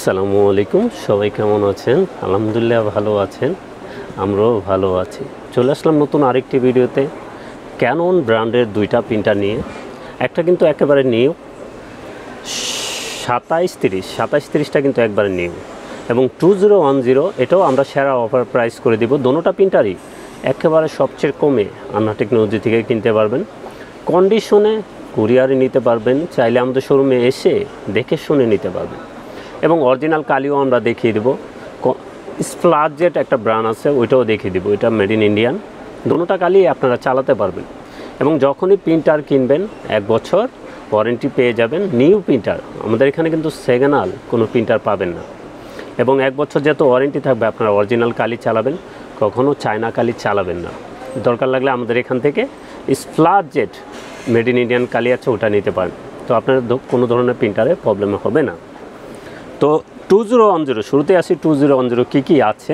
আসসালামু আলাইকুম, সবাই কেমন আছেন? আলহামদুলিল্লাহ ভালো আছেন, আমরাও ভালো আছি। চলে আসলাম নতুন আরেকটি ভিডিওতে ক্যানন ব্র্যান্ডের দুইটা প্রিন্টার নিয়ে। একটা কিন্তু একেবারে নিউ 2730টা কিন্তু একবারে নিউ, এবং 2010 এটাও আমরা সেরা অফার প্রাইস করে দিব। দোনোটা প্রিন্টারই একেবারে সবচেয়ে কমে আন্না টেকনোলজি থেকে কিনতে পারবেন, কন্ডিশনে কুরিয়ারে নিতে পারবেন, চাইলে আমাদের শোরুমে এসে দেখে শুনে নিতে পারবেন। এবং অরিজিনাল কালিও আমরা দেখিয়ে দেবো। স্প্লাজেট একটা ব্র্যান্ড আছে, ওইটাও দেখিয়ে দেবো, এটা মেড ইন ইন্ডিয়ান। দোনোটা কালি আপনারা চালাতে পারবেন, এবং যখনই প্রিন্টার কিনবেন 1 বছর ওয়ারেন্টি পেয়ে যাবেন। নিউ প্রিন্টার আমাদের এখানে কিন্তু সেকেন্ড কোনো প্রিন্টার পাবেন না, এবং 1 বছর যেহেতু ওয়ারেন্টি থাকবে, আপনারা অরিজিনাল কালি চালাবেন, কখনও চায়না কালি চালাবেন না। দরকার লাগলে আমাদের এখান থেকে স্প্লাজেট মেড ইন ইন্ডিয়ান কালি আছে, ওটা নিতে পারেন। তো আপনার কোনো ধরনের প্রিন্টারে প্রবলেম হবে না। তো 2010 শুরুতে আসি। 2010 কী আছে?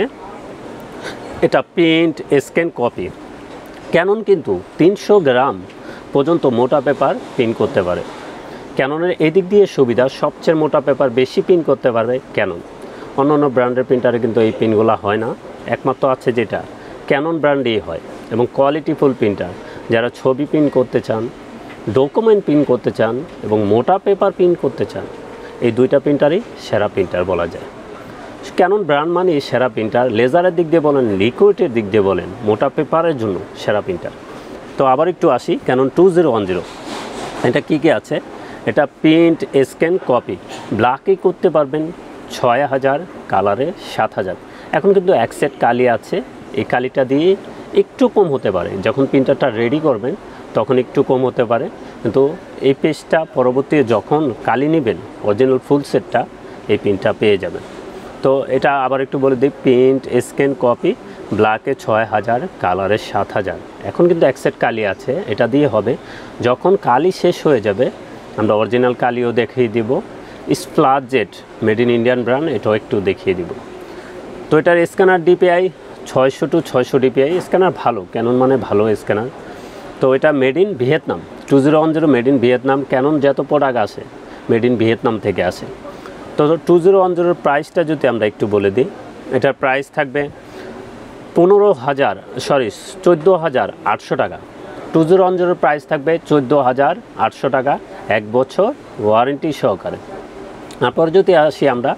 এটা প্রিন্ট, স্ক্যান, কপি। ক্যানন কিন্তু 300 গ্রাম পর্যন্ত মোটা পেপার প্রিন্ট করতে পারে। ক্যাননের এই দিক দিয়ে সুবিধা, সবচেয়ে মোটা পেপার বেশি প্রিন্ট করতে পারবে ক্যানন। অন্য ব্র্যান্ডের প্রিন্টারে কিন্তু এই প্রিন্টগুলো হয় না, একমাত্র আছে যেটা ক্যানন ব্র্যান্ডেই হয়। এবং কোয়ালিটিফুল প্রিন্টার, যারা ছবি প্রিন্ট করতে চান, ডকুমেন্ট প্রিন্ট করতে চান এবং মোটা পেপার প্রিন্ট করতে চান, এই দুইটা প্রিন্টারই সেরা প্রিন্টার বলা যায়। ক্যানন ব্র্যান্ড মানে সেরা প্রিন্টার। লেজারের দিক দিয়ে বলেন, লিকুইডের দিক দিয়ে বলেন, মোটা পেপারের জন্য সেরা প্রিন্টার। তো আবার একটু আসি ক্যানন 2010। এটা কী আছে? এটা প্রিন্ট, স্ক্যান, কপি। ব্ল্যাকে করতে পারবেন 6000, কালারে 7000। এখন কিন্তু এক সেট কালি আছে, এই কালিটা দিয়ে একটু কম হতে পারে। যখন প্রিন্টারটা রেডি করবেন তখন একটু কম হতে পারে, কিন্তু এই পেজটা পরবর্তী যখন কালি নেবেন অরিজিনাল ফুল সেটটা, এই প্রিন্টটা পেয়ে যাবেন। তো এটা আবার একটু বলে দিই, প্রিন্ট, স্ক্যান, কপি, ব্ল্যাকে 6000, কালারে 7000। এখন কিন্তু এক সেট কালি আছে, এটা দিয়ে হবে। যখন কালি শেষ হয়ে যাবে আমরা অরিজিনাল কালিও দেখিয়ে দিব। স্প্লাজেট মেড ইন ইন্ডিয়ান ব্র্যান্ড, এটাও একটু দেখিয়ে দিব। তো এটার scanner DPI 600 to 600 DPI scanner, ভালো। ক্যানন মানে ভালো স্ক্যানার। তো এটা made in Vietnam. 2010 made in Vietnam. Canon যত প্রোডাক্ট আসে মেড ইন ভিয়েতনাম থেকে আসে। তো 2010 প্রাইসটা যদি আমরা একটু বলে দিই, এটার প্রাইস থাকবে 14,800 টাকা। 2010 প্রাইস থাকবে 14,800 টাকা, 1 বছর ওয়ারেন্টি সহকারে। তারপর যদি আসি আমরা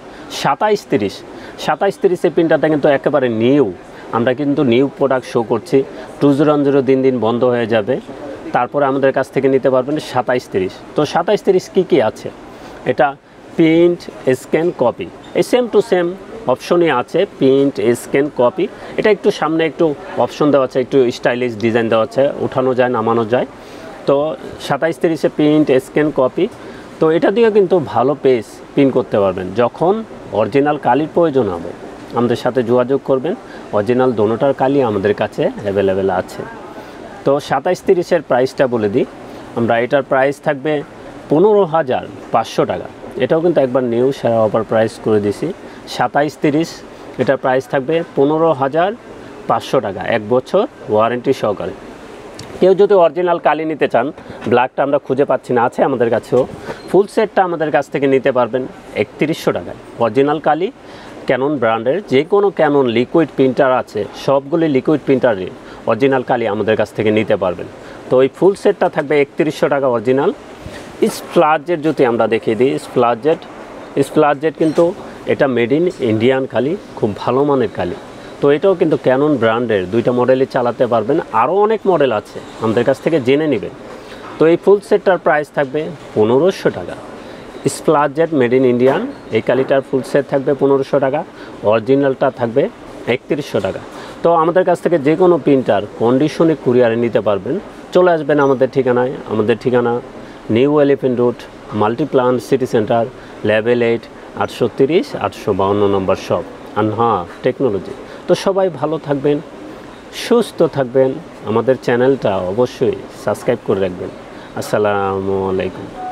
2730 এই প্রিন্টারটা কিন্তু একেবারে নিউ। আমরা কিন্তু নিউ প্রোডাক্ট শো করছি। 2010 দিন বন্ধ হয়ে যাবে, তারপরে আমাদের কাছ থেকে নিতে পারবেন 2730। তো 2730 কী আছে? এটা প্রিন্ট, স্ক্যান, কপি, এই সেম টু সেম অপশনই আছে। Print, scan, copy. এটা একটু সামনে একটু অপশন দেওয়া আছে, একটু স্টাইলিশ ডিজাইন দেওয়া আছে, উঠানো যায়, নামানো যায়। তো 2730 প্রিন্ট, স্ক্যান, কপি। তো এটা দিয়ে কিন্তু ভালো পেজ প্রিন্ট করতে পারবেন। যখন অরিজিনাল কালির প্রয়োজন হবে আমাদের সাথে যোগাযোগ করবেন। অরিজিনাল দোনোটার কালি আমাদের কাছে অ্যাভেলেবেল আছে। তো 2730 প্রাইসটা বলে দিই আমরা। এটার প্রাইস থাকবে 15,500 টাকা। এটাও কিন্তু একবার নিউ সেরা অফার প্রাইস করে দিছি। 2730 এটার প্রাইস থাকবে 15,500 টাকা, 1 বছর ওয়ারেন্টি সহকারে। কেউ যদি অরিজিনাল কালি নিতে চান, ব্ল্যাকটা আমরা খুঁজে পাচ্ছি না, আছে আমাদের কাছেও। ফুল সেটটা আমাদের কাছ থেকে নিতে পারবেন 3100 টাকায়। অরিজিনাল কালি ক্যানন ব্র্যান্ডের যে কোনো ক্যানন লিকুইড প্রিন্টার আছে, সবগুলি লিকুইড প্রিন্টারের অরিজিনাল কালি আমাদের কাছ থেকে নিতে পারবেন। তো ওই ফুল সেটটা থাকবে 3100 টাকা অরিজিনাল। স্প্লাজেট যদি আমরা দেখিয়ে দিই, স্প্লাজেট কিন্তু এটা মেড ইন ইন্ডিয়ান কালি, খুব ভালো মানের কালি। তো এটাও কিন্তু ক্যানন ব্র্যান্ডের দুইটা মডেলই চালাতে পারবেন। আরও অনেক মডেল আছে, আমাদের কাছ থেকে জেনে নেবেন। তো এই ফুল সেটটার প্রাইস থাকবে 1500 টাকা। স্প্লাজেট মেড ইন ইন্ডিয়ান, এই কালিটার ফুল সেট থাকবে 1500 টাকা, অরিজিনালটা থাকবে 3100 টাকা। তো আমাদের কাছ থেকে যে কোনো প্রিন্টার কন্ডিশনে কুরিয়ারে নিতে পারবেন। চলে আসবেন আমাদের ঠিকানায়। আমাদের ঠিকানা new elephant road, Multiplan city centre, level 8, 830 852 number shop, Anha technology. তো সবাই ভালো থাকবেন, সুস্থ থাকবেন। আমাদের চ্যানেলটা অবশ্যই সাবস্ক্রাইব করে রাখবেন। আসসালামু আলাইকুম।